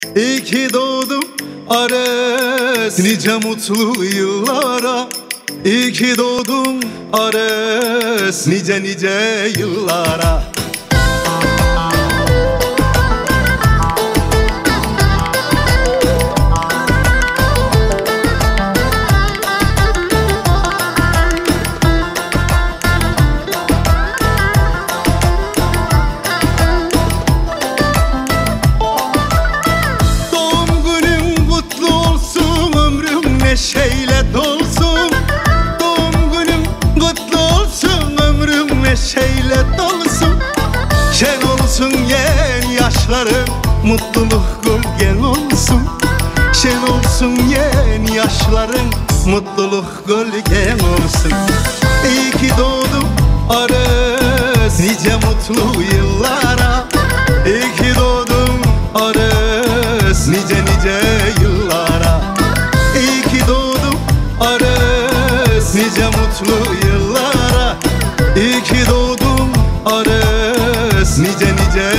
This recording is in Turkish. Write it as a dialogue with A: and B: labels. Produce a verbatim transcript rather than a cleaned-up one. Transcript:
A: İyi ki doğdum Ares, nice mutlu yıllara. İyi ki doğdum Ares, nice nice yıllara. Neşeyle dolsun, doğum günüm kutlu olsun, ömrüm neşeyle dolsun. Şen olsun yeni yaşlarım, mutluluk gölgen olsun. Şen olsun yeni yaşlarım, mutluluk gölgen olsun. İyi ki doğdum Ares, nice mutlu yıllara. İyi ki doğdum Ares, nice nice yıllara. İyi ki doğdum Ares, nice mutlu yıllara. İyi ki doğdum Ares, nice nice